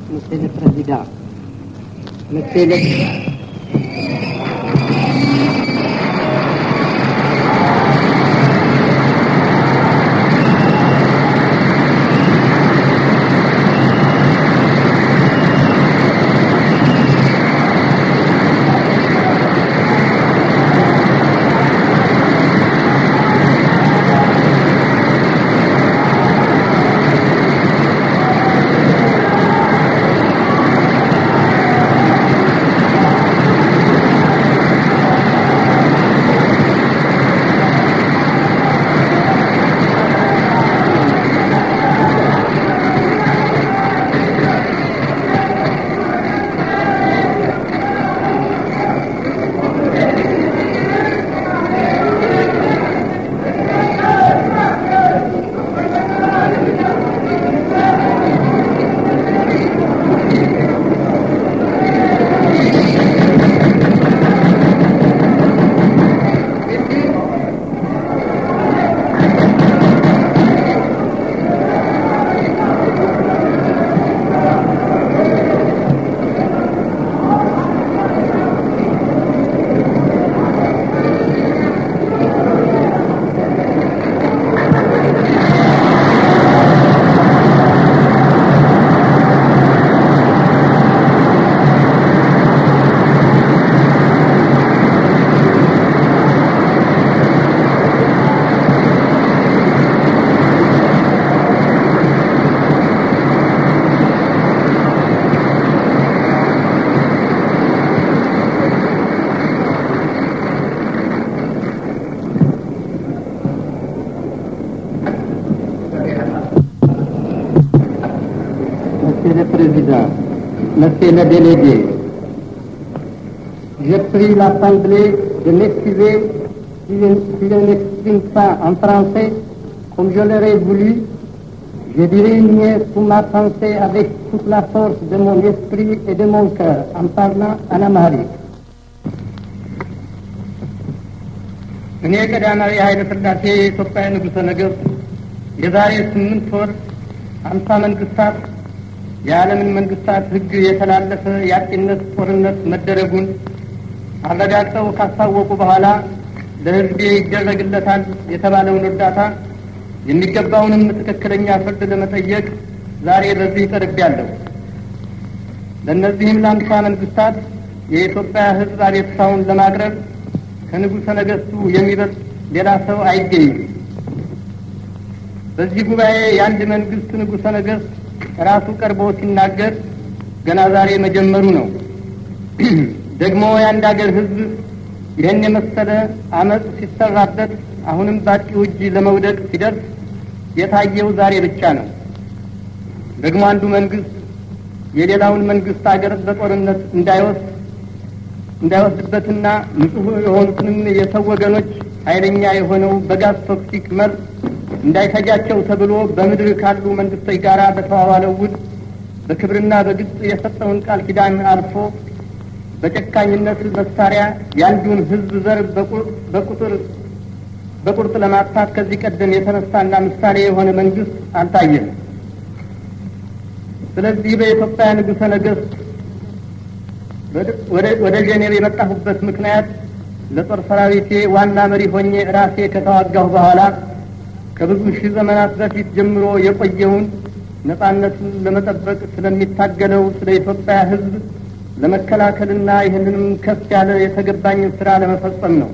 Monsieur le Président, Monsieur le Président, Monsieur le délégué, je prie l'Assemblée de m'excuser si je n'exprime pas en français comme je l'aurais voulu. Je dirai mieux pour ma pensée avec toute la force de mon esprit et de mon cœur en parlant en Amharic. እኔ ቀዳማዊ ኃይለ ሥላሴ የኢትዮጵያ ንጉሠ ነገሥት የዛሬ 8 ወር 50 መንግስታት የዓለምን መንግስታት ሕግ የተላለፈ የአጥቂነት ጦርነት መደረጉን አረጋግጠው ካሳወቁ በኋላ ለሕዝቤ ይደረግለታል የተባለውን እርዳታ የሚገባውንም ትክክለኛ ፍርድ ለመጠየቅ ዛሬ በዚህ ቀርቤያለሁ። ለእነዚህም ለ50 መንግስታት የኢትዮጵያ ሕዝብ አቤቱታውን ለማቅረብ ከንጉሠ ነገሥቱ የሚበልጥ ሌላ ሰው አይገኝም። በዚህ ጉባኤ የአንድ መንግስት ንጉሠ ነገሥት ራሱ ቀርቦ ሲናገር ገና ዛሬ መጀመሩ ነው። ደግሞ የአንድ ሀገር ሕዝብ ይህን የመሰለ አመፅ ሲሰራበት አሁንም ባጥቂው እጅ ለመውደቅ ሲደርስ የታየው ዛሬ ብቻ ነው። ደግሞ አንዱ መንግስት የሌላውን መንግስት ሀገር በጦርነት እንዳይወስድበትና ንጹህ የሆኑትንም የሰው ወገኖች ኃይለኛ የሆነው በጋዝ ቶክሲክ መርዝ እንዳይፈጃቸው ተብሎ በምድር ካሉ መንግስቶች ጋር በተዋዋለው ውል በክብርና በግልጽ የሰጠውን ቃል ኪዳን አልፎ በጨካኝነት መሳሪያ ያንዱን ህዝብ ዘር በቁርጥ ለማጥፋት ከዚህ ቀደም የተነሳና ምሳሌ የሆነ መንግስት አልታየም። ስለዚህ በኢትዮጵያ ንጉሠ ነገሥት ወደ ጄኔቭ የመጣሁበት ምክንያት ለጦር ሰራዊቴ ዋና መሪ ሆኜ ራሴ ከተዋጋሁ በኋላ ከብዙ ሺህ ዘመናት በፊት ጀምሮ የቆየውን ነጻነቱን ለመጠበቅ ስለሚታገለው ስለ ኢትዮጵያ ህዝብ ለመከላከልና ይህንንም ከፍ ያለ የተገባኝን ስራ ለመፈጸም ነው።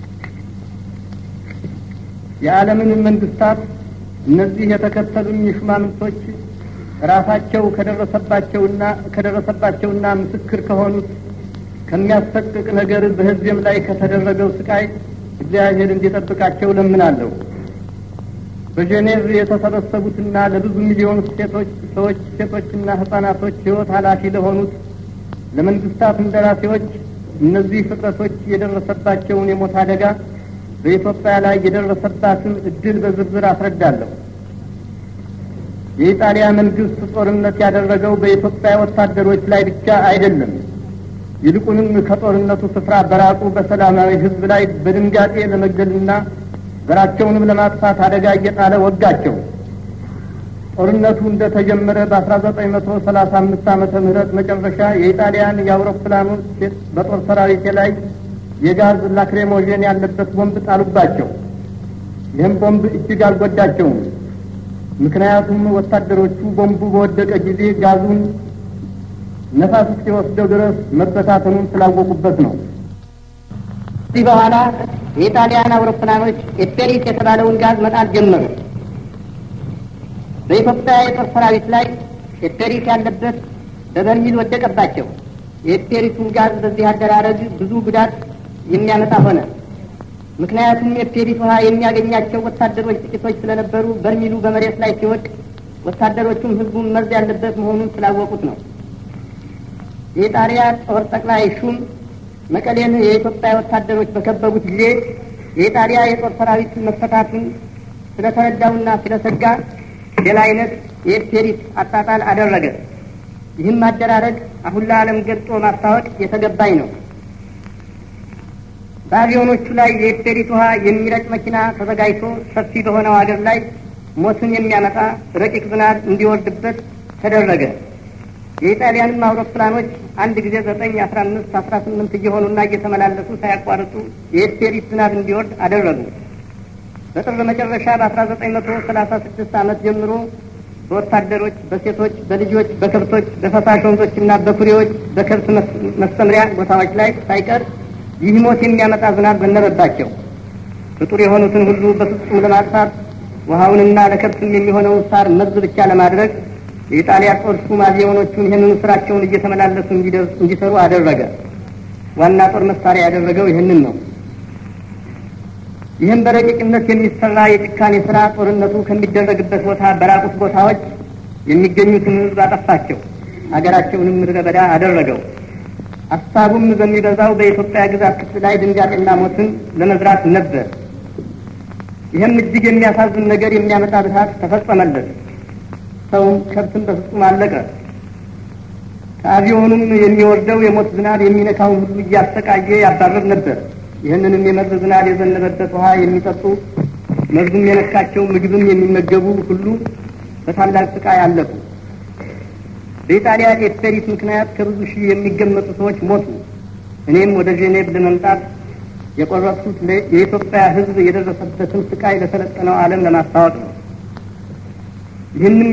የዓለምን መንግስታት እነዚህ የተከተሉኝ ሹማምንቶች ራሳቸው ከደረሰባቸውና ምስክር ከሆኑት ከሚያሰቅቅ ነገር በህዝብም ላይ ከተደረገው ስቃይ እግዚአብሔር እንዲጠብቃቸው ለምናለሁ። በጄኔቭ የተሰበሰቡትና ለብዙ ሚሊዮን ሴቶችና ህፃናቶች ህይወት ኃላፊ ለሆኑት ለመንግስታት እንደራሴዎች እነዚህ ፍጥረቶች የደረሰባቸውን የሞት አደጋ በኢትዮጵያ ላይ የደረሰባትን እድል በዝርዝር አስረዳለሁ። የኢጣሊያ መንግስት ጦርነት ያደረገው በኢትዮጵያ ወታደሮች ላይ ብቻ አይደለም። ይልቁንም ከጦርነቱ ስፍራ በራቁ በሰላማዊ ህዝብ ላይ በድንጋጤ ለመግደልና ዘራቸውንም ለማጥፋት አደጋ እየጣለ ወጋቸው። ጦርነቱ እንደተጀመረ በ1935 ዓመተ ምህረት መጨረሻ የኢጣሊያን የአውሮፕላኖች በጦር ሰራዊት ላይ የጋዝ ላክሬሞጀን ያለበት ቦምብ ጣሉባቸው። ይህም ቦምብ እጅግ አልጎዳቸውም። ምክንያቱም ወታደሮቹ ቦምቡ በወደቀ ጊዜ ጋዙን ነፋስ እስኪወስደው ድረስ መበታተኑን ስላወቁበት ነው። ከዚህ በኋላ የኢጣሊያን አውሮፕላኖች ኤፔሪስ የተባለውን ጋዝ መጣል ጀመሩ። በኢትዮጵያ የጦር ሰራዊት ላይ ኤፔሪስ ያለበት በበርሚል ወደቀባቸው። የኤፔሪሱን ጋዝ በዚህ አደራረግ ብዙ ጉዳት የሚያመጣ ሆነ። ምክንያቱም የኤፔሪስ ውሃ የሚያገኛቸው ወታደሮች ጥቂቶች ስለነበሩ በርሚሉ በመሬት ላይ ሲወድቅ ወታደሮቹም ህዝቡን መርዝ ያለበት መሆኑን ስላወቁት ነው። የኢጣሊያ ጦር ጠቅላይ ሹም መቀሌን የኢትዮጵያ ወታደሮች በከበቡት ጊዜ የኢጣሊያ የጦር ሰራዊት መፈታቱን ስለተረዳውና ስለሰጋ ሌላ አይነት የኤፔሪስ አጣጣል አደረገ። ይህም አደራረግ አሁን ለዓለም ገልጦ ማስታወቅ የተገባኝ ነው። በአቪዮኖቹ ላይ የኤፔሪስ ውሃ የሚረጭ መኪና ተዘጋጅቶ ሰፊ በሆነው አገር ላይ ሞትን የሚያመጣ ረቂቅ ዝናብ እንዲወርድበት ተደረገ። የኢጣሊያንም አውሮፕላኖች አንድ ጊዜ 9፣ 15፣ 18 እየሆኑና እየተመላለሱ ሳያቋርጡ የኤፔሪስ ዝናብ እንዲወርድ አደረጉ። በጥር መጨረሻ በ1936 ዓመት ጀምሮ በወታደሮች፣ በሴቶች፣ በልጆች፣ በከብቶች፣ በፈሳሽ ወንዞችና በኩሬዎች፣ በከብት መሰምሪያ ቦታዎች ላይ ሳይቀር ይህ ሞት የሚያመጣ ዝናብ ዘነበባቸው። ፍጡር የሆኑትን ሁሉ በፍጹም ለማጥፋት ውሃውንና ለከብትም የሚሆነውን ሳር መርዝ ብቻ ለማድረግ የኢጣሊያ ጦር ሹም አቪዮኖቹን ይህንኑ ስራቸውን እየተመላለሱ እንዲሰሩ አደረገ። ዋና ጦር መሳሪያ ያደረገው ይህንን ነው። ይህም በረቂቅነት የሚሰራ የጭካኔ ስራ ጦርነቱ ከሚደረግበት ቦታ በራቁት ቦታዎች የሚገኙትን ህዝብ አጠፋቸው፣ አገራቸውንም ምድረ በዳ አደረገው። ሀሳቡም በሚበዛው በኢትዮጵያ ግዛት ክፍል ላይ ድንጋጤና ሞትን ለመዝራት ነበር። ይህም እጅግ የሚያሳዝን ነገር የሚያመጣ ብልሃት ተፈጸመለት። ሰውም ከብትም በፍጹም አለቀ። ከአቪዮኑም የሚወርደው የሞት ዝናብ የሚነካውን ሁሉ እያሰቃየ ያባረር ነበር። ይህንንም የመርዝ ዝናብ የዘነበበት ውሃ የሚጠጡ መርዙም የነካቸው ምግብም የሚመገቡ ሁሉ በታላቅ ስቃይ አለቁ። በኢጣሊያ ኤፔሪስ ምክንያት ከብዙ ሺህ የሚገመቱ ሰዎች ሞቱ። እኔም ወደ ጄኔቭ ለመምጣት የቆረጥኩት የኢትዮጵያ ሕዝብ የደረሰበትን ስቃይ ለሰለጠነው ዓለም ለማስታወቅ ነው። ይህንም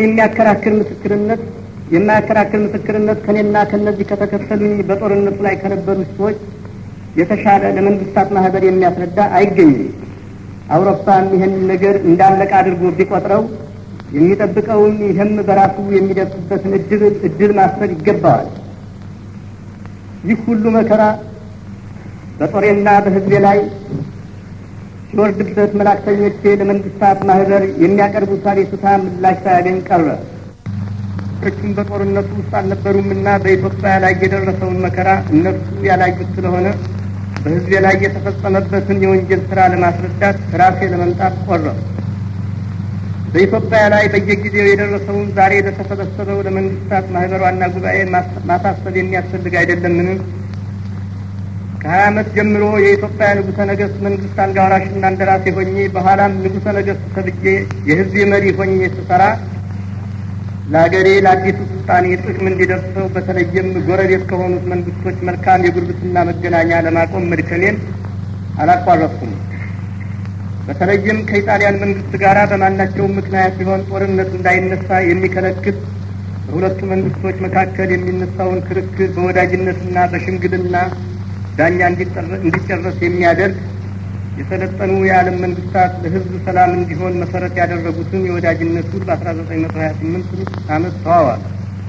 የማያከራክር ምስክርነት ከኔና ከነዚህ ከተከተሉኝ በጦርነቱ ላይ ከነበሩ ሰዎች የተሻለ ለመንግስታት ማህበር የሚያስረዳ አይገኝም። አውሮፓም ይህን ነገር እንዳለቀ አድርጎ ቢቆጥረው የሚጠብቀውን ይህም በራሱ የሚደርስበትን እድል ማሰብ ይገባዋል። ይህ ሁሉ መከራ በጦሬና በህዝቤ ላይ ሲወርድበት መላእክተኞቼ ለመንግስታት ማህበር የሚያቀርቡት አቤቱታ ምላሽ ሳያገኝ ቀረ። እርሱም በጦርነቱ ውስጥ አልነበሩምና በኢትዮጵያ ላይ የደረሰውን መከራ እነሱ ያላዩት ስለሆነ በህዝቤ ላይ የተፈጸመበትን የወንጀል ስራ ለማስረዳት ራሴ ለመምጣት ቆረጥኩ። በኢትዮጵያ ላይ በየጊዜው የደረሰውን ዛሬ ለተሰበሰበው ለመንግስታት ማህበር ዋና ጉባኤ ማሳሰብ የሚያስፈልግ አይደለምን? ከ20 ዓመት ጀምሮ የኢትዮጵያ ንጉሠ ነገሥት መንግስት አልጋ ወራሽና እንደራሴ ሆኜ በኋላም ንጉሠ ነገሥት ተብዬ የህዝብ መሪ ሆኜ ስሰራ ለአገሬ ለአዲሱ ስልጣኔ ጥቅም እንዲደርሰው በተለይም ጎረቤት ከሆኑት መንግስቶች መልካም የጉርብትና መገናኛ ለማቆም መድከሜን አላቋረጥኩም። በተለይም ከኢጣሊያን መንግስት ጋር በማናቸውም ምክንያት ሲሆን ጦርነት እንዳይነሳ የሚከለክል በሁለቱ መንግስቶች መካከል የሚነሳውን ክርክር በወዳጅነትና በሽምግልና ዳኛ እንዲጨረስ የሚያደርግ የሰለጠኑ የዓለም መንግስታት ለህዝብ ሰላም እንዲሆን መሰረት ያደረጉትን የወዳጅነቱን በ1928 ዓመት ተዋዋል።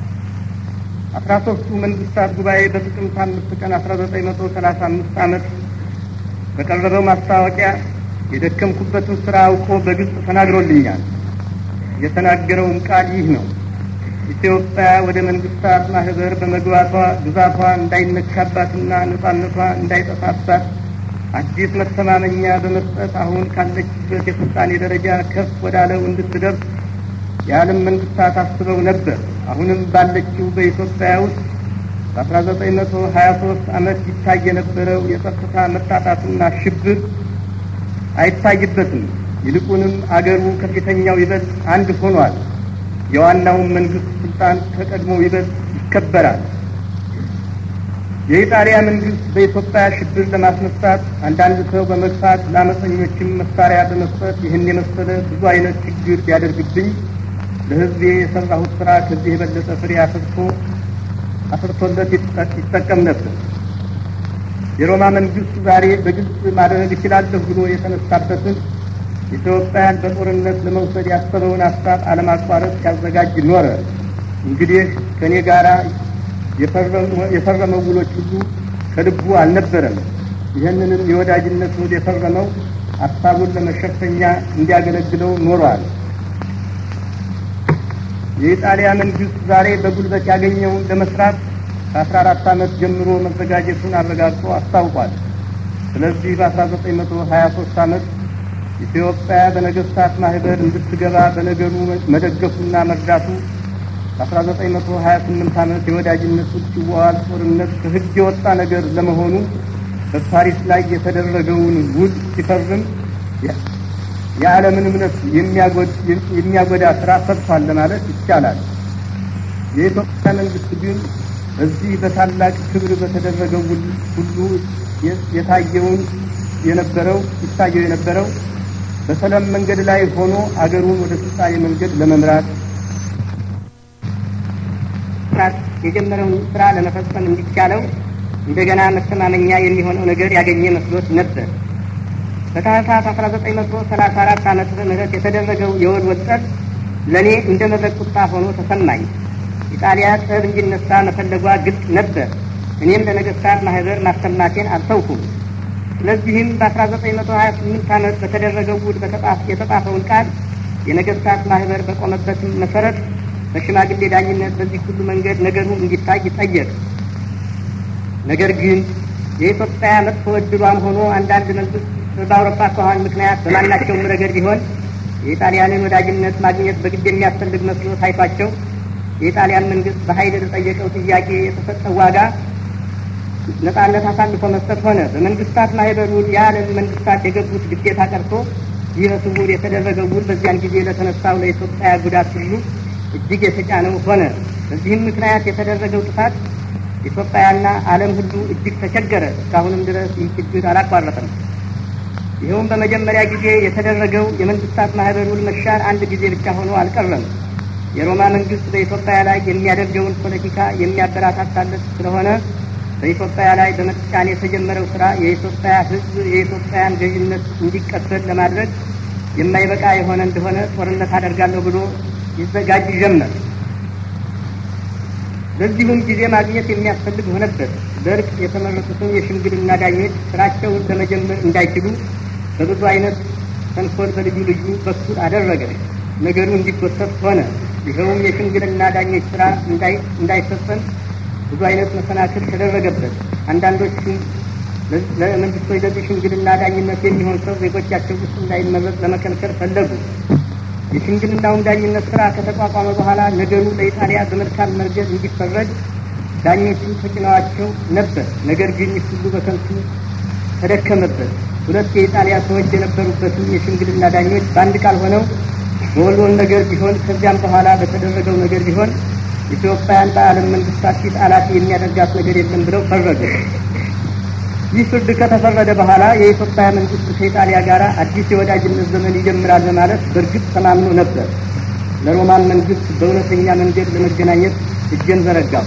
13ቱ መንግስታት ጉባኤ በጥቅምት 5 ቀን 1935 ዓመት በቀረበው ማስታወቂያ የደከምኩበትን ስራ አውቆ በግልጽ ተናግሮልኛል። የተናገረውም ቃል ይህ ነው: ኢትዮጵያ ወደ መንግስታት ማህበር በመግባቷ ግዛቷ እንዳይነካባትና ነጻነቷ እንዳይጠፋባት አዲስ መተማመኛ በመስጠት አሁን ካለችበት የስልጣኔ ደረጃ ከፍ ወዳለው እንድትደርስ የዓለም መንግስታት አስበው ነበር። አሁንም ባለችው በኢትዮጵያ ውስጥ በ1923 ዓመት ይታይ የነበረው የጸጥታ መጣጣትና ሽብር አይታይበትም። ይልቁንም አገሩ ከፊተኛው ይበልጥ አንድ ሆኗል። የዋናው መንግስት ስልጣን ከቀድሞ ይበልጥ ይከበራል። የኢጣሊያ መንግስት በኢትዮጵያ ሽብር ለማስነሳት አንዳንድ ሰው በመግፋት ለአመፀኞችም መሳሪያ በመስጠት ይህን የመሰለ ብዙ አይነት ችግር ቢያደርግብኝ ለሕዝቤ የሰራሁት ስራ ከዚህ የበለጠ ፍሬ አፍርቶለት ይጠቀም ነበር። የሮማ መንግስት ዛሬ በግልጽ ማድረግ እችላለሁ ብሎ የተነሳበትን ኢትዮጵያን በጦርነት ለመውሰድ ያሰበውን ሀሳብ አለማቋረጥ ሲያዘጋጅ ኖረ። እንግዲህ ከእኔ ጋር የፈረመው ውሎች ሁሉ ከልቡ አልነበረም። ይህንንም የወዳጅነት ውል የፈረመው ሀሳቡን ለመሸፈኛ እንዲያገለግለው ኖሯል። የኢጣሊያ መንግስት ዛሬ በጉልበት ያገኘውን ለመስራት ከ14 ዓመት ጀምሮ መዘጋጀቱን አረጋግጦ አስታውቋል። ስለዚህ በ1923 ዓመት ኢትዮጵያ በነገስታት ማህበር እንድትገባ በነገሩ መደገፉና መርዳቱ በ1928 ዓመት የወዳጅነት ውል ሲዋዋል ጦርነት ከህግ የወጣ ነገር ለመሆኑ በፓሪስ ላይ የተደረገውን ውል ሲፈርም የዓለምን እምነት የሚያጎዳ ስራ ሰርቷል ለማለት ይቻላል። የኢትዮጵያ መንግስት ግን እዚህ በታላቅ ክብር በተደረገው ውል ሁሉ ይታየው የነበረው በሰላም መንገድ ላይ ሆኖ አገሩን ወደ ፍጻሜ መንገድ ለመምራት የጀመረውን ስራ ለመፈጸም እንዲቻለው እንደገና መተማመኛ የሚሆነው ነገር ያገኘ መስሎት ነበር። በታህሳስ 1934 ዓመተ ምህረት የተደረገው የውል ወጥረት ለኔ እንደ መብረቅ ቁጣ ሆኖ ተሰማኝ። ኢጣሊያ ጠብ እንዲነሳ መፈለጓ ግልጽ ነበር። እኔም ለነገስታት ማህበር ማሰማቴን አልተውኩም። ስለዚህም በ1928 ዓመት በተደረገው ውል የተጻፈውን ቃል የነገስታት ማህበር በቆመበት መሰረት በሽማግሌ ዳኝነት በዚህ ሁሉ መንገድ ነገሩ እንዲታይ ጠየቅ። ነገር ግን የኢትዮጵያ መጥፎ ዕድሏም ሆኖ አንዳንድ መንግስት በአውሮፓ አኳኋን ምክንያት በማናቸውም ረገድ ቢሆን የኢጣሊያንን ወዳጅነት ማግኘት በግድ የሚያስፈልግ መስሎ ታይቷቸው የኢጣሊያን መንግስት በኃይል ለጠየቀው ጥያቄ የተሰጠው ዋጋ ነጻነት አሳልፎ መስጠት ሆነ። በመንግስታት ማህበር ውል የዓለም መንግስታት የገቡት ግዴታ ቀርቶ ይህ በስውር የተደረገው ውል በዚያን ጊዜ ለተነሳው ለኢትዮጵያ ጉዳት ሁሉ እጅግ የተጫነው ሆነ። በዚህም ምክንያት የተደረገው ጥፋት ኢትዮጵያና ዓለም ሁሉ እጅግ ተቸገረ። እስካሁንም ድረስ ይህ ችግር አላቋረጠም። ይኸውም በመጀመሪያ ጊዜ የተደረገው የመንግስታት ማህበር ውል መሻር አንድ ጊዜ ብቻ ሆኖ አልቀረም። የሮማ መንግስት በኢትዮጵያ ላይ የሚያደርገውን ፖለቲካ የሚያበረታታለት ስለሆነ በኢትዮጵያ ላይ በመጫን የተጀመረው ስራ የኢትዮጵያ ሕዝብ የኢትዮጵያን ገዥነት እንዲቀበል ለማድረግ የማይበቃ የሆነ እንደሆነ ጦርነት አደርጋለሁ ብሎ ይዘጋጅ ጀመር። በዚሁም ጊዜ ማግኘት የሚያስፈልግ ሆነበት። በእርቅ የተመረጡትን የሽምግልና ዳኞች ስራቸውን ለመጀመር እንዳይችሉ በብዙ አይነት ተንኮል በልዩ ልዩ በኩል አደረገ። ነገሩ እንዲጎተት ሆነ። ይኸውም የሽምግልና ዳኞች ስራ እንዳይፈጸም ብዙ አይነት መሰናክል ተደረገበት። አንዳንዶቹም ለመንግስቶች ለዚህ ሽምግልና ዳኝነት የሚሆን ሰው ዜጎቻቸው ውስጥ እንዳይመረጥ ለመከልከል ፈለጉ። የሽምግልናውን ዳኝነት ስራ ከተቋቋመ በኋላ ነገሩ ለኢጣሊያ በመልካም መንገድ እንዲፈረድ ዳኞቹ ተጭነዋቸው ነበር። ነገር ግን ይህ ሁሉ በከንቱ ተደከመበት። ሁለት የኢጣሊያ ሰዎች የነበሩበትን የሽምግልና ዳኞች በአንድ ቃል ሆነው በወሎን ነገር ቢሆን ከዚያም በኋላ በተደረገው ነገር ቢሆን ኢትዮጵያን በዓለም መንግስታት ፊት ኃላፊ የሚያደርጋት ነገር የለም ብለው ፈረዱ። ይህ ፍርድ ከተፈረደ በኋላ የኢትዮጵያ መንግስት ከኢጣሊያ ጋር አዲስ የወዳጅነት ዘመን ይጀምራል በማለት በእርግጥ ተማምኖ ነበር። ለሮማን መንግስት በእውነተኛ መንገድ ለመገናኘት እጄን ዘረጋው።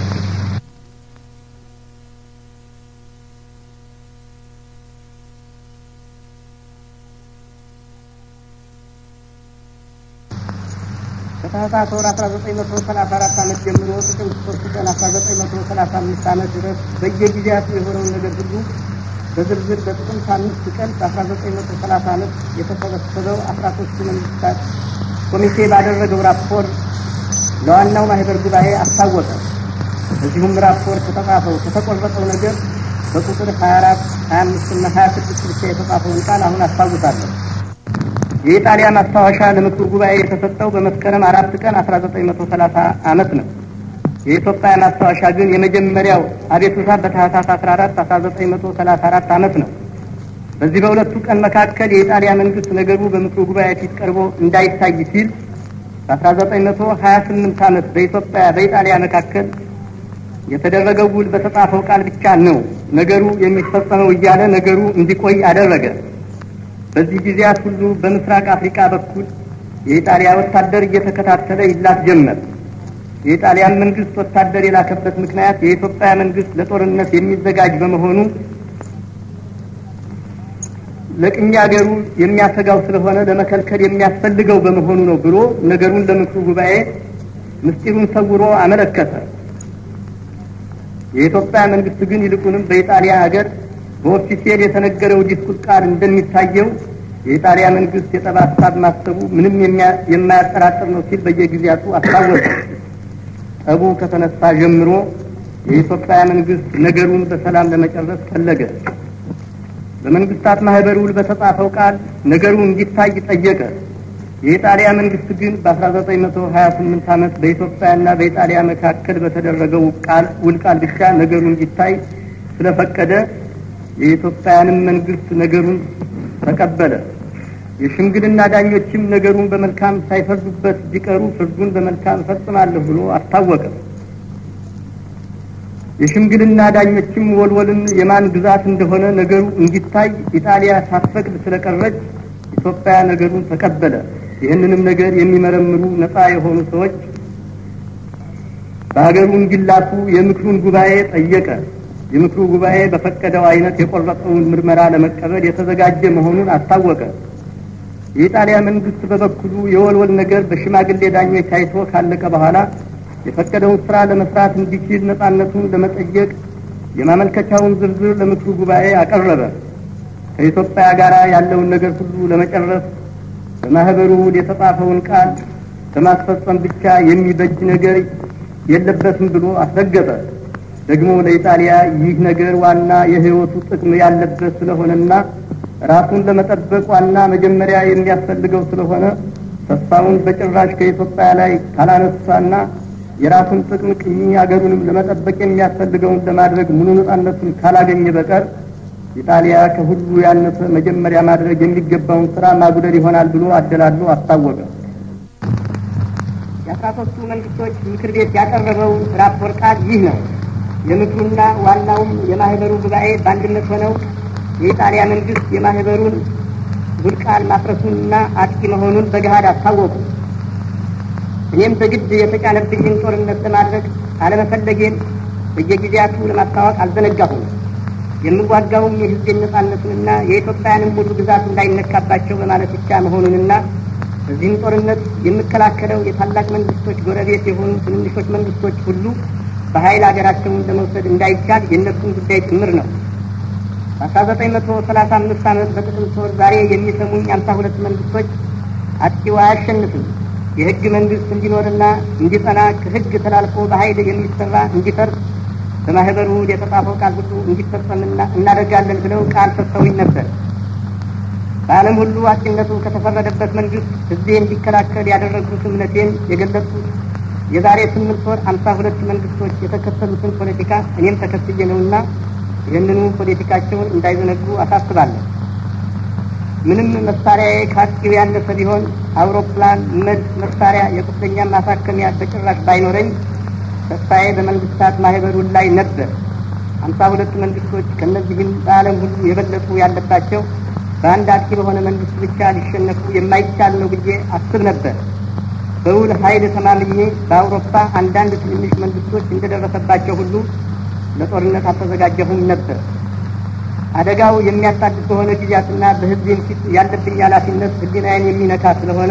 ከታህሳስ 1934 ዓመት ጀምሮ ጥቅምት 3 ቀን 1935 ዓመት ድረስ በየጊዜያቱ የሆነውን ነገር ሁሉ በዝርዝር በጥቅምት 5 ቀን 1930 ዓመት የተሰበሰበው 13 መንግስታት ኮሚቴ ባደረገው ራፖርት ለዋናው ማህበር ጉባኤ አስታወቀ። በዚሁም ራፖርት ከተቆረጠው ነገር በቁጥር 24፣ 25 እና 26 ብቻ የተጻፈውን ቃል አሁን አስታውሳለሁ። የኢጣሊያ ማስታወሻ ለምክሩ ጉባኤ የተሰጠው በመስከረም 4 ቀን 1930 ዓመት ነው። የኢትዮጵያ ማስታወሻ ግን የመጀመሪያው አቤቱታ በታህሳስ 14 1934 ዓመት ነው። በዚህ በሁለቱ ቀን መካከል የኢጣሊያ መንግስት ነገሩ በምክሩ ጉባኤ ፊት ቀርቦ እንዳይታይ ሲል በ1928 ዓመት በኢትዮጵያ በኢጣሊያ መካከል የተደረገው ውል በተጻፈው ቃል ብቻ ነው ነገሩ የሚፈጸመው እያለ ነገሩ እንዲቆይ አደረገ። በዚህ ጊዜያት ሁሉ በምስራቅ አፍሪካ በኩል የኢጣሊያ ወታደር እየተከታተለ ይላክ ጀመር። የኢጣሊያን መንግስት ወታደር የላከበት ምክንያት የኢትዮጵያ መንግስት ለጦርነት የሚዘጋጅ በመሆኑ ለቅኝ አገሩ የሚያሰጋው ስለሆነ ለመከልከል የሚያስፈልገው በመሆኑ ነው ብሎ ነገሩን ለምክሩ ጉባኤ ምስጢሩን ሰውሮ አመለከተ። የኢትዮጵያ መንግስት ግን ይልቁንም በኢጣሊያ ሀገር በኦፊሴል የተነገረው ዲስኩር ቃል እንደሚታየው የኢጣሊያ መንግስት የጠብ ሐሳብ ማሰቡ ምንም የማያጠራጥር ነው ሲል በየጊዜያቱ አስታወቀ። ጠቡ ከተነሳ ጀምሮ የኢትዮጵያ መንግስት ነገሩን በሰላም ለመጨረስ ፈለገ። በመንግስታት ማህበር ውል በተጻፈው ቃል ነገሩ እንዲታይ ጠየቀ። የኢጣሊያ መንግስት ግን በ1928 ዓመት በኢትዮጵያና በኢጣሊያ መካከል በተደረገው ውል ቃል ብቻ ነገሩ እንዲታይ ስለፈቀደ የኢትዮጵያንም መንግስት ነገሩን ተቀበለ። የሽምግልና ዳኞችም ነገሩን በመልካም ሳይፈርዱበት ቢቀሩ ፍርዱን በመልካም ፈጽማለሁ ብሎ አስታወቀ። የሽምግልና ዳኞችም ወልወልን የማን ግዛት እንደሆነ ነገሩ እንዲታይ ኢጣሊያ ሳትፈቅድ ስለቀረች ኢትዮጵያ ነገሩን ተቀበለ። ይህንንም ነገር የሚመረምሩ ነፃ የሆኑ ሰዎች በሀገሩ እንዲላኩ የምክሩን ጉባኤ ጠየቀ። የምክሩ ጉባኤ በፈቀደው አይነት የቆረጠውን ምርመራ ለመቀበል የተዘጋጀ መሆኑን አስታወቀ። የኢጣሊያ መንግስት በበኩሉ የወልወል ነገር በሽማግሌ ዳኞች ታይቶ ካለቀ በኋላ የፈቀደውን ስራ ለመስራት እንዲችል ነፃነቱን ለመጠየቅ የማመልከቻውን ዝርዝር ለምክሩ ጉባኤ አቀረበ። ከኢትዮጵያ ጋር ያለውን ነገር ሁሉ ለመጨረስ በማህበሩ የተጻፈውን ቃል ከማስፈጸም ብቻ የሚበጅ ነገር የለበትም ብሎ አስረገጠ። ደግሞ ለኢጣሊያ ይህ ነገር ዋና የህይወቱ ጥቅም ያለበት ስለሆነና ራሱን ለመጠበቅ ዋና መጀመሪያ የሚያስፈልገው ስለሆነ ተስፋውን በጭራሽ ከኢትዮጵያ ላይ ካላነሳና የራሱን ጥቅም ቅኝ አገሩንም ለመጠበቅ የሚያስፈልገውን ለማድረግ ሙሉ ነፃነቱን ካላገኘ በቀር ኢጣሊያ ከሁሉ ያነሰ መጀመሪያ ማድረግ የሚገባውን ስራ ማጉደል ይሆናል ብሎ አደላሎ አስታወቀ። የአስራሶስቱ መንግስቶች ምክር ቤት ያቀረበው ራፖርት ቃል ይህ ነው። የምክሩና ዋናውም የማህበሩ ጉባኤ በአንድነት ሆነው የኢጣሊያ መንግስት የማህበሩን ውል ቃል ማፍረሱንና አጥቂ መሆኑን በገሃድ አስታወቁ። እኔም በግድ የተጫነብኝን ጦርነት ለማድረግ አለመፈለጌን በየጊዜያቱ ለማስታወቅ አልዘነጋሁም። የምዋጋውም የህዝቤን ነፃነትና የኢትዮጵያንም ሙሉ ግዛት እንዳይነካባቸው በማለት ብቻ መሆኑንና በዚህም ጦርነት የምከላከለው የታላቅ መንግስቶች ጎረቤት የሆኑ ትንንሾች መንግስቶች ሁሉ በኃይል ሀገራቸውን ለመውሰድ እንዳይቻል የእነሱን ጉዳይ ጭምር ነው። በ1935 ዓመት በጥቅምት ወር ዛሬ የሚሰሙኝ 52 መንግስቶች አጥቂው አያሸንፍም፣ የህግ መንግስት እንዲኖርና እንዲጸና ከህግ ተላልፎ በኃይል የሚሰራ እንዲፈርስ በማህበሩ የተጻፈው ቃል ሁሉ እንዲፈጸምና እናደርጋለን ብለው ቃል ሰጥተውኝ ነበር። በዓለም ሁሉ አጥቂነቱ ከተፈረደበት መንግስት ህዝቤ እንዲከላከል ያደረጉት እምነቴን የገለጹት የዛሬ 8 ወር 52 መንግስቶች የተከተሉትን ፖለቲካ እኔም ተከትዬ ነውና ይህንኑ ፖለቲካቸውን እንዳይዘነጉ አሳስባለሁ። ምንም መሳሪያዬ ከአጥቂው ያነሰ ቢሆን አውሮፕላን፣ መድፍ፣ መሳሪያ፣ የቁስለኛ ማሳከሚያ በጭራሽ ባይኖረኝ ተስፋዬ በመንግስታት ማህበሩን ላይ ነበር። 52 መንግስቶች ከነዚህም በዓለም ሁሉ የበለጡ ያለባቸው በአንድ አጥቂ በሆነ መንግስት ብቻ ሊሸነፉ የማይቻል ነው ብዬ አስብ ነበር። በውል ኃይል ተማምኜ በአውሮፓ አንዳንድ ትንንሽ መንግስቶች እንደደረሰባቸው ሁሉ ለጦርነት አልተዘጋጀሁም ነበር። አደጋው የሚያሳድድ በሆነ ጊዜያትና በህዝቤም ፊት ያለብኝ ኃላፊነት ህሊናዬን የሚነካ ስለሆነ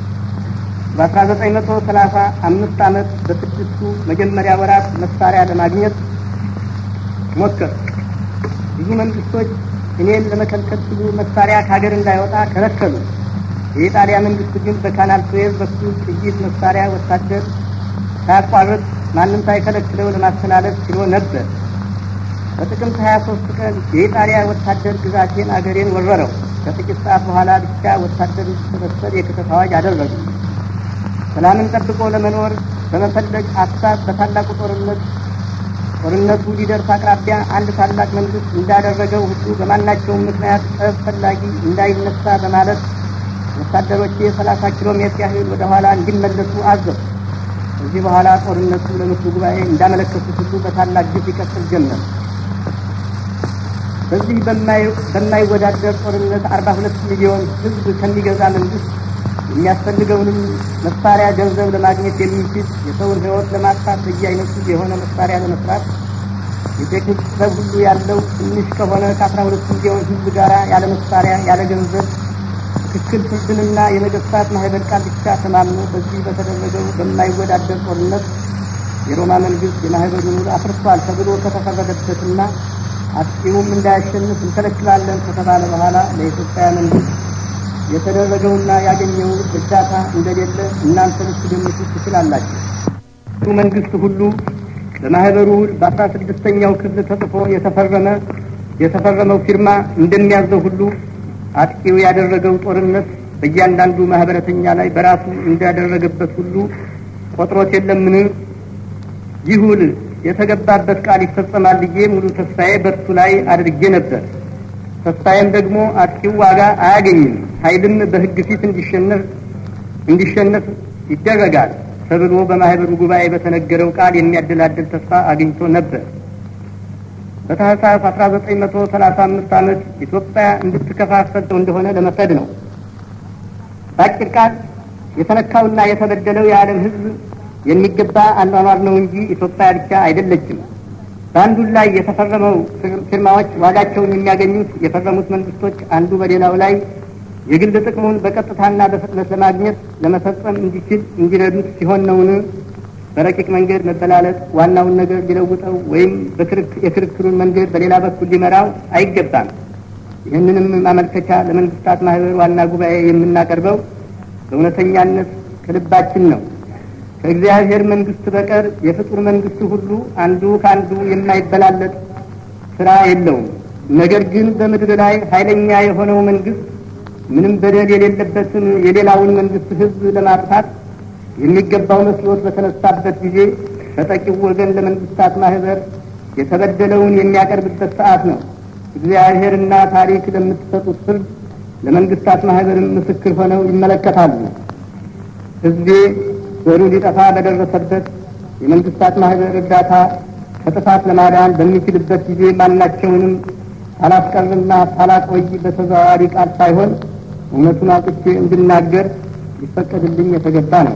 በ1935 ዓመት በስድስቱ መጀመሪያ ወራት መሳሪያ ለማግኘት ሞከር። ብዙ መንግስቶች እኔን ለመከልከል ሲሉ መሳሪያ ከሀገር እንዳይወጣ ከለከሉ። የኢጣሊያ መንግስት ግን በካናል ሱዌዝ በኩል ጥይት፣ መሳሪያ፣ ወታደር ሳያቋርጥ ማንም ሳይከለክለው ለማስተላለፍ ችሎ ነበር። በጥቅምት 23 ቀን የኢጣሊያ ወታደር ግዛቴን አገሬን ወረረው። ከጥቂት ሰዓት በኋላ ብቻ ወታደር እንዲሰበሰብ የክተት አዋጅ አደረጉ። ሰላምን ጠብቆ ለመኖር በመፈለግ ሀሳብ በታላቁ ጦርነቱ ሊደርስ አቅራቢያ አንድ ታላቅ መንግስት እንዳደረገው ሁሉ በማናቸውም ምክንያት ጠብ ፈላጊ እንዳይነሳ በማለት ወታደሮች 30 ኪሎ ሜትር ያህል ወደ ኋላ እንዲመለሱ አዘዙ። ከዚህ በኋላ ጦርነቱ ለምክሩ ጉባኤ እንዳመለከቱት ሁሉ በታላቅ ግፍ ይቀጥል ጀመር። በዚህ በማይወዳደር ጦርነት 42 ሚሊዮን ሕዝብ ከሚገዛ መንግስት የሚያስፈልገውንም መሳሪያ ገንዘብ ለማግኘት የሚችል የሰውን ሕይወት ለማጥፋት በየአይነቱ የሆነ መሳሪያ ለመስራት የቴክኒክ ጥበብ ሁሉ ያለው ትንሽ ከሆነ ከ12 ሚሊዮን ሕዝብ ጋር ያለ መሳሪያ ያለ ገንዘብ ትክክል ፍርድንና የነገሥታት ማህበር ቃል ብቻ ተማምኖ በዚህ በተደረገው በማይወዳደር ጦርነት የሮማ መንግስት የማህበሩን ውል አፍርሷል ተብሎ ከተፈረደበትና አጥቂውም እንዳያሸንፍ እንከለክላለን ከተባለ በኋላ ለኢትዮጵያ መንግስት የተደረገውና ያገኘው እርዳታ እንደሌለ እናንተ ልትገምቱ ትችላላችሁ። መንግስት ሁሉ በማህበሩ ውል በ16ኛው ክፍል ተጽፎ የተፈረመው ፊርማ እንደሚያዘው ሁሉ አጥቂው ያደረገው ጦርነት በእያንዳንዱ ማህበረተኛ ላይ በራሱ እንዳደረገበት ሁሉ ቆጥሮት የለምን? ይህ ውል የተገባበት ቃል ይፈጸማል ብዬ ሙሉ ተስፋዬ በእርሱ ላይ አድርጌ ነበር። ተስፋዬም ደግሞ አጥቂው ዋጋ አያገኝም፣ ኃይልም በሕግ ፊት እንዲሸነፍ ይደረጋል ተብሎ በማህበሩ ጉባኤ በተነገረው ቃል የሚያደላድል ተስፋ አግኝቶ ነበር። በታህሳስ 1935 ዓመት ኢትዮጵያ እንድትከፋፈል እንደሆነ ለመፍረድ ነው። ባጭር ቃል የተነካውና የተበደለው የዓለም ሕዝብ የሚገባ አኗኗር ነው እንጂ ኢትዮጵያ ብቻ አይደለችም። በአንዱ ላይ የተፈረመው ፊርማዎች ዋጋቸውን የሚያገኙት የፈረሙት መንግስቶች አንዱ በሌላው ላይ የግል ጥቅሙን በቀጥታና በፍጥነት ለማግኘት ለመፈጸም እንዲችል እንዲረዱት ሲሆን ነውን? በረቂቅ መንገድ መበላለጥ ዋናውን ነገር ሊለውጠው ወይም የክርክሩን መንገድ በሌላ በኩል ሊመራው አይገባም። ይህንንም ማመልከቻ ለመንግስታት ማህበር ዋና ጉባኤ የምናቀርበው በእውነተኛነት ከልባችን ነው። ከእግዚአብሔር መንግስት በቀር የፍጡር መንግስት ሁሉ አንዱ ከአንዱ የማይበላለጥ ስራ የለውም። ነገር ግን በምድር ላይ ኃይለኛ የሆነው መንግስት ምንም በደል የሌለበትን የሌላውን መንግስት ህዝብ ለማጥፋት የሚገባው መስሎት በተነሳበት ጊዜ ተጠቂው ወገን ለመንግስታት ማህበር የተበደለውን የሚያቀርብበት ሰዓት ነው። እግዚአብሔርና ታሪክ ለምትሰጡት ፍርድ ለመንግስታት ማህበርም ምስክር ሆነው ይመለከታሉ። ህዝቤ ዘሩ ሊጠፋ በደረሰበት የመንግስታት ማህበር እርዳታ ከጥፋት ለማዳን በሚችልበት ጊዜ ማናቸውንም ሳላስቀርና ሳላቆይ በተዘዋዋሪ ቃል ሳይሆን እውነቱን አውጥቼ እንድናገር ሊፈቀድልኝ የተገባ ነው።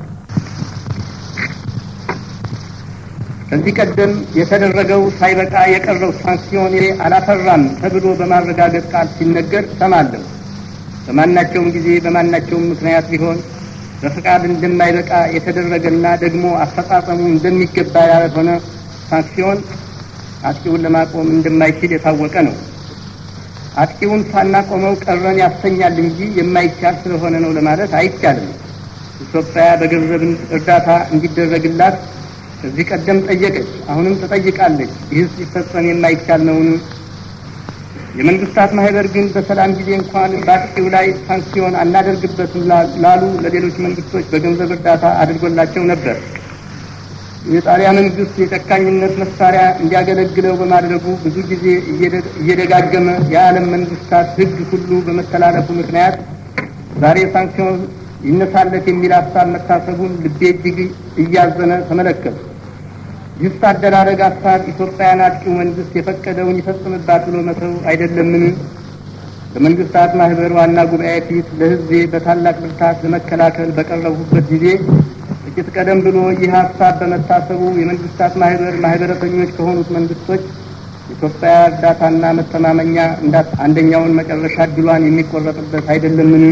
ከዚህ ቀደም የተደረገው ሳይበቃ የቀረው ሳንክሲዮን አላፈራም ተብሎ በማረጋገጥ ቃል ሲነገር ሰማለሁ። በማናቸውም ጊዜ በማናቸውም ምክንያት ቢሆን በፍቃድ እንደማይበቃ የተደረገና ደግሞ አፈጻጸሙ እንደሚገባ ያልሆነ ሳንክሲዮን አጥቂውን ለማቆም እንደማይችል የታወቀ ነው። አጥቂውን ሳናቆመው ቀረን ያሰኛል እንጂ የማይቻል ስለሆነ ነው ለማለት አይቻልም። ኢትዮጵያ በገንዘብ እርዳታ እንዲደረግላት ከዚህ ቀደም ጠየቀች፣ አሁንም ትጠይቃለች። ይህስ ሊፈጸም የማይቻል ነውን? የመንግስታት ማህበር ግን በሰላም ጊዜ እንኳን በአጥቂው ላይ ሳንክሲዮን አናደርግበትም ላሉ ለሌሎች መንግስቶች በገንዘብ እርዳታ አድርጎላቸው ነበር። የጣሊያ መንግስት የጨካኝነት መሳሪያ እንዲያገለግለው በማድረጉ ብዙ ጊዜ እየደጋገመ የዓለም መንግስታት ህግ ሁሉ በመተላለፉ ምክንያት ዛሬ ሳንክሲዮን ይነሳለት የሚል ሀሳብ መታሰቡን ልቤ እጅግ እያዘነ ተመለከቱ። ይህ አደራረግ ሀሳብ ኢትዮጵያን አጥቂው መንግስት የፈቀደውን ይፈጽምባት ብሎ መተው አይደለምን? በመንግስታት ማህበር ዋና ጉባኤ ፊት ለህዝቤ በታላቅ ብርታት ለመከላከል በቀረቡበት ጊዜ ጥቂት ቀደም ብሎ ይህ ሀሳብ በመታሰቡ የመንግስታት ማህበረተኞች ከሆኑት መንግስቶች ኢትዮጵያ እርዳታና መተማመኛ አንደኛውን መጨረሻ ድሏን የሚቆረጥበት አይደለምን?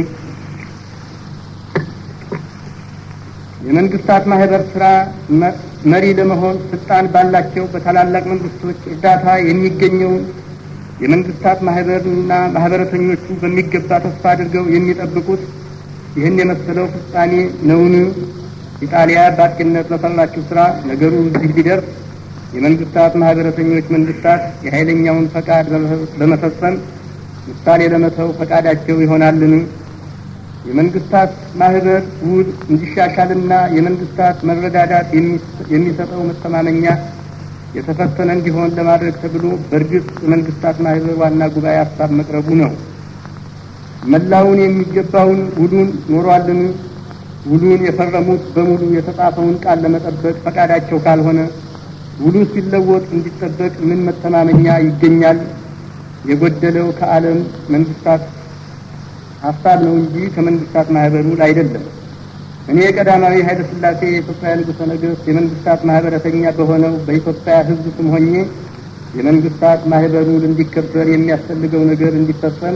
የመንግስታት ማህበር ስራ መሪ ለመሆን ስልጣን ባላቸው በታላላቅ መንግስቶች እርዳታ የሚገኘውን የመንግስታት ማህበርና ማህበረተኞቹ በሚገባ ተስፋ አድርገው የሚጠብቁት ይህን የመሰለው ፍጻሜ ነውን? ኢጣሊያ በአጥቂነት ለሰራችው ስራ ነገሩ እዚህ ቢደርስ የመንግስታት ማህበረተኞች መንግስታት የኃይለኛውን ፈቃድ በመፈጸም ምሳሌ ለመተው ፈቃዳቸው ይሆናልን? የመንግስታት ማህበር ውል እንዲሻሻልና የመንግስታት መረዳዳት የሚሰጠው መተማመኛ የተፈተነ እንዲሆን ለማድረግ ተብሎ በእርግጥ የመንግስታት ማህበር ዋና ጉባኤ ሀሳብ መቅረቡ ነው። መላውን የሚገባውን ውሉን ኖሯልን? ውሉን የፈረሙት በሙሉ የተጻፈውን ቃል ለመጠበቅ ፈቃዳቸው ካልሆነ ውሉ ሲለወጥ እንዲጠበቅ ምን መተማመኛ ይገኛል? የጎደለው ከዓለም መንግስታት ሐሳብ ነው እንጂ ከመንግስታት ማህበሩ አይደለም። እኔ ቀዳማዊ ኃይለ ሥላሴ የኢትዮጵያ ንጉሠ ነገሥት የመንግስታት ማህበረተኛ በሆነው በኢትዮጵያ ሕዝብ ስም ሆኜ የመንግስታት ማህበሩ እንዲከበር የሚያስፈልገው ነገር እንዲፈጸም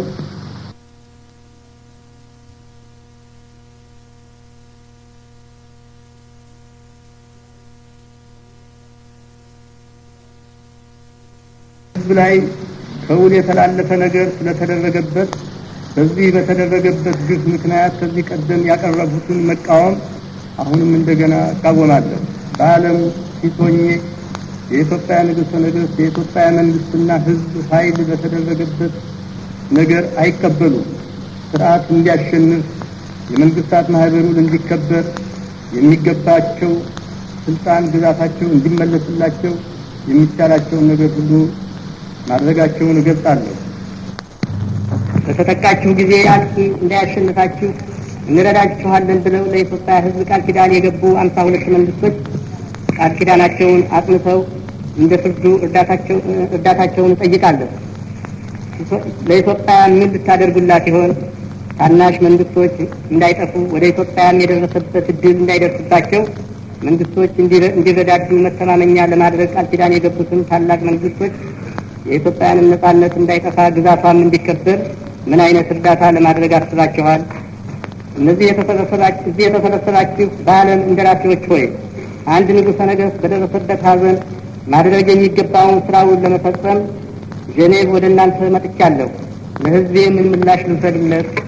ሕዝብ ላይ ከውል የተላለፈ ነገር ስለተደረገበት በዚህ በተደረገበት ግፍ ምክንያት ከዚህ ቀደም ያቀረቡትን መቃወም አሁንም እንደገና እቃወማለሁ። በዓለም ፊት ሆኜ የኢትዮጵያ ንጉሠ ነገሥት የኢትዮጵያ መንግስትና ሕዝብ ኃይል በተደረገበት ነገር አይቀበሉም። ስርዓት እንዲያሸንፍ የመንግስታት ማህበሩን እንዲከበር የሚገባቸው ስልጣን ግዛታቸው እንዲመለስላቸው የሚቻላቸውን ነገር ሁሉ ማድረጋቸውን እገልጻለሁ። በተጠቃችሁ ጊዜ አጥቂ እንዳያሸንፋችሁ እንረዳችኋለን ብለው ለኢትዮጵያ ሕዝብ ቃል ኪዳን የገቡ 52 መንግስቶች ቃል ኪዳናቸውን አጥንተው እንደ ፍርዱ እርዳታቸውን እጠይቃለሁ። ለኢትዮጵያ ምን ልታደርጉላት ይሆን? ታናሽ መንግስቶች እንዳይጠፉ ወደ ኢትዮጵያም የደረሰበት እድል እንዳይደርስባቸው መንግስቶች እንዲረዳዱ መተማመኛ ለማድረግ ቃል ኪዳን የገቡትን ታላቅ መንግስቶች የኢትዮጵያን ነጻነት እንዳይጠፋ ግዛቷም እንዲከበር ምን አይነት እርዳታ ለማድረግ አስባችኋል? እነዚህ የተሰበሰባችሁ በዓለም እንደራሴዎች ሆይ አንድ ንጉሠ ነገሥት በደረሰበት ሐዘን ማድረግ የሚገባውን ስራውን ለመፈጸም ጄኔቭ ወደ እናንተ መጥቻለሁ። ለሕዝቤ ምን ምላሽ ልውሰድለት?